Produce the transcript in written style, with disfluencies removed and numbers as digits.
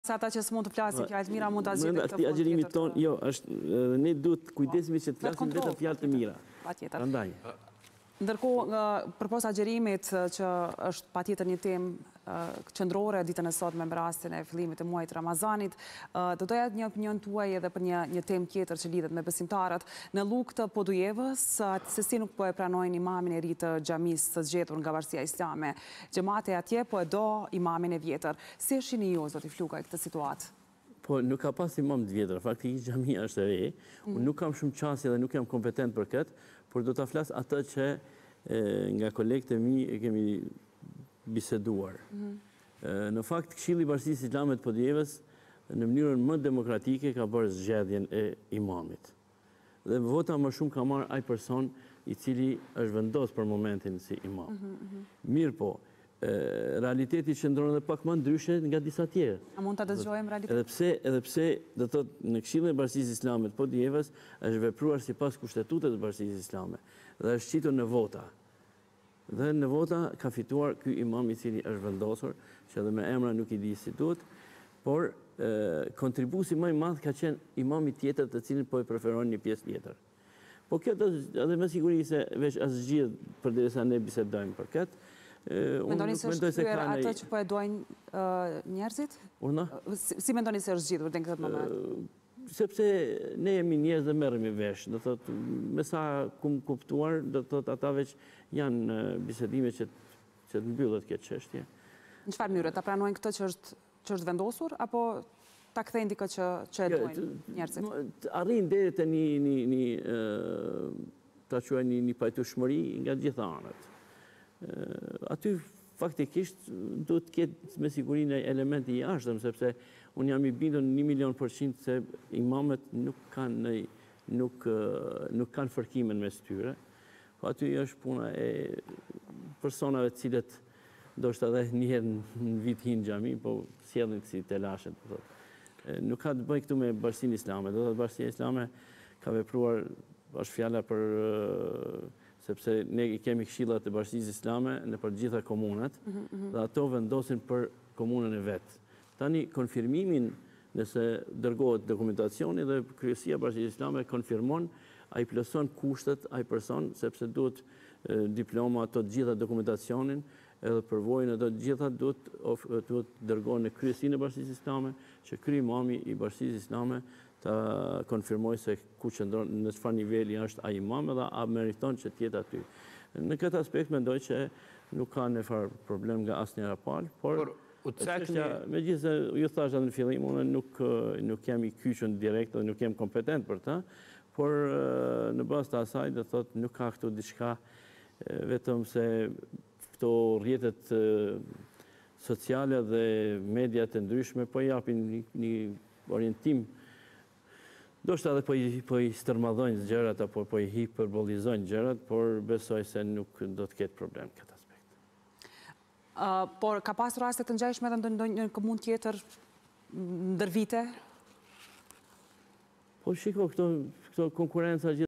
Sa ata që s'mund të flasin, fjalë të mira mund ta zgjidhin këtë fond tjetër. Ton, jo, ne duhet kujdesemi që të flasim vetëm fjalë të mira. Patjetër. Prandaj. Ndërkohë, përposa agjerimit që është patjetër një temë qendrore ditën e sotme me rastin e fillimit të muajit Ramazanit, do doja një opinion tuaj edhe për një temë tjetër që lidhet me besimtarët. Në Luk të Podujevës, se si nuk po e pranojnë imamin e ri të xhamisë së zgjetur nga Varësia Islame. Xhamati atje po e do imamin e vjetër. Si e shihni ju, zoti Flukaj, këtë situatë? Po, nuk ka pas imam të vjetër, faktikisht xhamia është e re. Unë nuk kam shumë çësje dhe nuk jam kompetent për këtë, por do ta flas atë që nga kolegët e mi e kemi biseduar. Në fakt, Këshilli i Bashkisë Islame të Podujevës në mënyrën më demokratike ka bërë zgjedhjen e imamit. Dhe vota më shumë ka marrë ai person i cili është vendosur për momentin si imam. Mirë po, realiteti qëndron edhe pak më ndryshe nga disa tjerë. A mund ta dëgjojmë realitetin? Edhe pse do thotë në Këshillin e Bashkisë Islame të Podujevës është vepruar sipas kushtetutës së Bashkisë Islame dhe është qitur në vota. Dhe në vota ka fituar ky imam i cili është vendosur, që edhe me emra nuk i di si duhet, por kontribusi më i madh ka qenë imami tjetër të cilin po e preferon një pjesë tjetër. Po kjo edhe me siguri se veç as zgjidh përderisa ne bisedojmë për këtë. Mendoni se është kthyer atë që po e duajnë njerëzit? Si mendoni se është zgjidhur në këtë moment? Sepse ne jemi njerëz dhe merremi vesh, do thotë me sa kum kuptuar, do thotë ata veç janë bisedime që të mbyllet kjo çështje. Në çfarë mënyre ta pranojnë këtë që është vendosur apo ta kthejnë dikë që e duajnë njerëzit? Arrin deri te ta quajnë një pajtueshmëri nga të gjitha anët. Aty faktikisht duhet të ketë me siguri një element i jashtëm, sepse unë jam i bindur 1.000.000% se imamet nuk kanë fërkimin mes tyre. Po aty është puna e personave të cilët ndoshta edhe një herë në vit hinë xhami, po sjellin si telashet. Nuk ka të bëjë këtu me Bashkinë Islame. Do të thotë Bashkia Islame ka vepruar, është fjala për sepse ne i kemi këshillat e Bashkisë Islame në për gjitha komunat, dhe ato vendosin për komunën e vetë. Tani, konfirmimin, nëse dërgohet dokumentacioni dhe Kryesia e Bashkisë Islame konfirmon, ai plotson kushtet, ai person, sepse duhet diploma, ato të gjitha dokumentacionin, edhe përvojën ato të gjitha duhet dërgohen në Kryesinë e Bashkisë Islame, që kryemami i Bashkisë Islame ta konfirmoj se ku qëndron, në çfarë niveli është ai imam dhe a meriton që të jetë aty. Në këtë aspekt mendoj që nuk ka nefar problem nga asnjëra palë, por megjithëse ju thashë në fillim, unë nuk jam i kyçur direkt dhe nuk jam kompetent për ta, por në bazë të asaj do thotë nuk ka këtu diçka, vetëm se këto rrjetet sociale dhe mediat e ndryshme po japin një orientim. Do shta edhe po i stërmadhojnë gjërat, apo po i hiperbolizojnë gjërat, por besoj se nuk do të ketë problem këtë aspekt. Por ka pas raste të ngjashme edhe ndonjë komunë tjetër ndër vite? Po shiko, këto konkurenca